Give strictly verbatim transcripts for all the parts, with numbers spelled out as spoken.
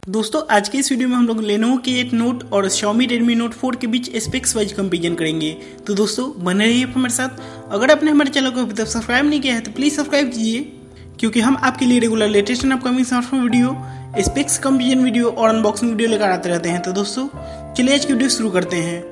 दोस्तों आज के इस वीडियो में हम लोग लेनोवो के एट नोट और Xiaomi Redmi Note फोर के बीच स्पेक्स वाइज कंपैरिजन करेंगे। तो दोस्तों बने रहिए हमारे साथ। अगर आपने हमारे चैनल को अभी तक सब्सक्राइब नहीं किया है तो प्लीज सब्सक्राइब कीजिए, क्योंकि हम आपके लिए regular latest and upcoming smartphone video, specs comparison video और अनबॉक्सिंग वीडियो लेकर आते रहते हैं। तो दोस्तों चलिए आज की वीडियो शुरू करते हैं।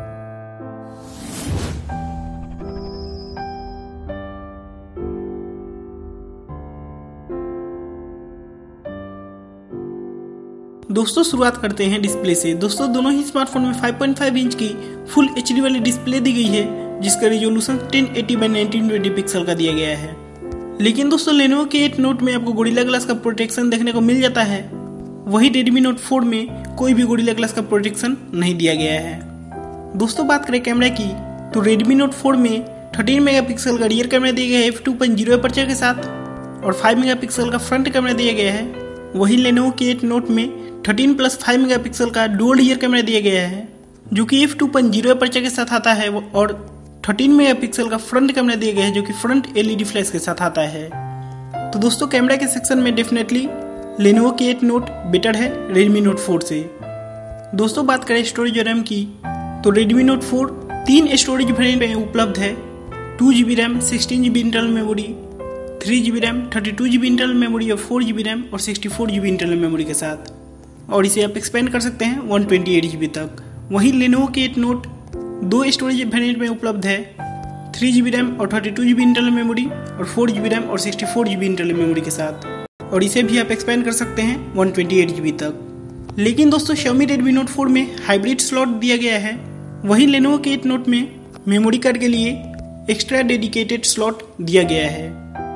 दोस्तों शुरुआत करते हैं डिस्प्ले से। दोस्तों दोनों ही स्मार्टफोन में फाइव पॉइंट फाइव इंच की फुल एचडी वाली डिस्प्ले दी गई है, जिसका resolution ten eighty by nineteen twenty pixel का दिया गया है। लेकिन दोस्तों लेनोवो के एट नोट में आपको गोरिल्ला ग्लास का प्रोटेक्शन देखने को मिल जाता है, वही Redmi Note फोर में कोई भी गोरिल्ला ग्लास का प्रोटेक्शन नहीं दिया गया है। दोस्तों बात करें कैमरा की तो Redmi Note फोर में थर्टीन मेगापिक्सल का रियर कैमरा दिया गया है F two point zero aperture के साथ और फाइव मेगापिक्सल का फ्रंट कैमरा दिया गया है। वही लेनोवो के एट नोट में थर्टीन प्लस फाइव मेगापिक्सल का डुअल रियर कैमरा दिया गया है, जो कि F two point zero aperture के साथ आता है, और थर्टीन मेगापिक्सल का फ्रंट कैमरा दिया गया है, जो कि फ्रंट एलईडी फ्लैश के साथ आता है। तो दोस्तों कैमरा के सेक्शन में definitely Lenovo K eight note better है Redmi Note फोर से। दोस्तों बात करें स्टोरेज और रैम की तो Redmi Note फोर तीन स्टोरेज वेरिएंट में उपलब्ध है, two G B RAM, sixteen G B internal memory, three G B RAM, thirty two G B internal memory और फोर जी बी रैम और sixty four G B internal memory के साथ, और इसे आप एक्सपेंड कर सकते हैं one twenty eight G B तक। वहीं लेनोवो के एट नोट दो स्टोरेज वेरिएंट में उपलब्ध है, थ्री जी बी रैम और thirty two G B internal memory और फोर जी बी रैम और sixty four G B internal memory के साथ, और इसे भी आप एक्सपेंड कर सकते हैं one twenty eight G B तक। लेकिन दोस्तों Xiaomi Redmi Note फोर में हाइब्रिड स्लॉट दिया गया है, वहीं लेनोवो के एट नोट में मेमोरी कार्ड के लिए एक्स्ट्रा डेडिकेटेड स्लॉट दिया गया है।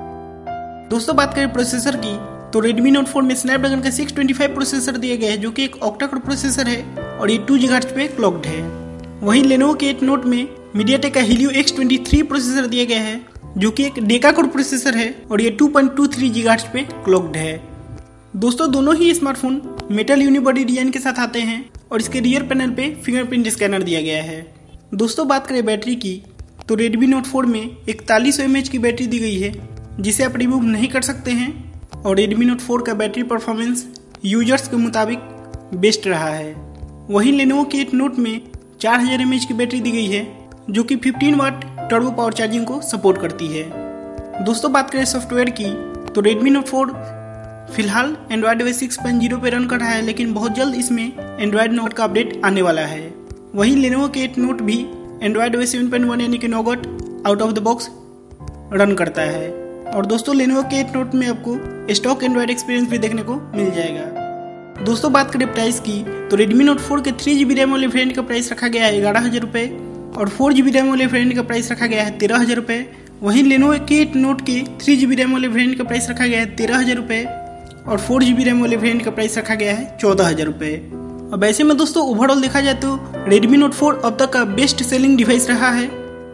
दोस्तों बात करें प्रोसेसर की तो Redmi Note फोर में स्नैपड्रैगन का सिक्स ट्वेंटी फाइव प्रोसेसर दिया गया है, जो कि एक ऑक्टा कोर प्रोसेसर है और ये टू गीगाहर्ट्ज पे क्लॉक्ड है। वहीं लेनोवो के एट नोट में MediaTek का Helio X twenty three processor दिया गया है, जो कि एक डेका कोर प्रोसेसर है और ये two point two three gigahertz पे क्लॉक्ड है। दोस्तों दोनों ही स्मार्टफोन मेटल यूनिबॉडी डिजाइन के साथ आते हैं और इसके रियर पैनल पे फिंगरप्रिंट स्कैनर दिया गया है। दोस्तों बात करें बैटरी की तो Redmi Note फोर में इकतालीस सौ एम एच की बैटरी दी गई है, जिसे आप रिमूव नहीं कर सकते हैं, और Redmi Note फोर का बैटरी परफॉर्मेंस यूजर्स के मुताबिक बेस्ट रहा है। वहीं लेनोवो के एट नोट में चार हज़ार एम एच की बैटरी दी गई है, जो कि fifteen watt turbo power charging को सपोर्ट करती है। दोस्तों बात करें सॉफ्टवेयर की तो Redmi Note फोर फिलहाल Android O S six point zero पे रन कर रहा है, लेकिन बहुत जल्द इसमें Android Nougat का अपडेट आने वाला है। वहीं लेनोवो के एट नोट भी Android O S seven point one यानी कि Nougat out of the box run करता है। और दोस्तों लेनोवो के एट नोट में आपको स्टॉक एंड्रॉइड एक्सपीरियंस भी देखने को मिल जाएगा। दोस्तों बात करें प्राइस की तो Redmi Note फोर के थ्री जी बी रैम वाले वेरिएंट का प्राइस रखा गया है ग्यारह हज़ार रुपये और फोर जी बी रैम वाले वेरिएंट का प्राइस रखा गया है तेरह हज़ार रुपये। वहीं लेनोवो के एट नोट के थ्री जी बी रैम वाले वेरिएंट का प्राइस रखा गया है तेरह हज़ार रुपये और फोर जी बी रैम वाले वेरिएंट का प्राइस रखा गया है चौदह हज़ार रुपये। अब ऐसे में दोस्तों ओवरऑल देखा जाए तो Redmi Note फोर अब तक का बेस्ट सेलिंग डिवाइस रहा है।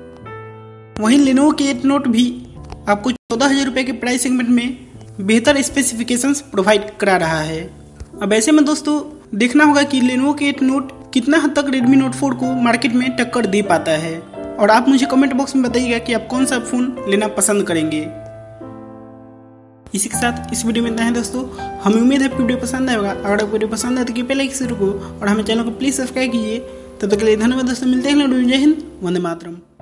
वहीं लेनोवो के एट नोट भी आपको चौदह हज़ार रुपये के प्राइस सेगमेंट में बेहतर स्पेसिफिकेशंस प्रोवाइड करा रहा है। अब ऐसे में दोस्तों देखना होगा कि लेनोवो के एट नोट कितना हद तक Redmi Note फोर को मार्केट में टक्कर दे पाता है, और आप मुझे कमेंट बॉक्स में बताइएगा कि आप कौन सा फ़ोन लेना पसंद करेंगे। इसी के साथ इस वीडियो में इतना है दोस्तों। हमें उम्मीद है आपको वीडियो पसंद आएगा। अगर आपको वीडियो पसंद आए तो कृपया लाइक से रुको और हमें चैनल को प्लीज़ सब्सक्राइब कीजिए। तब तक के लिए धन्यवाद दोस्तों, मिलते हैं। जय हिंद, वंदे मातरम।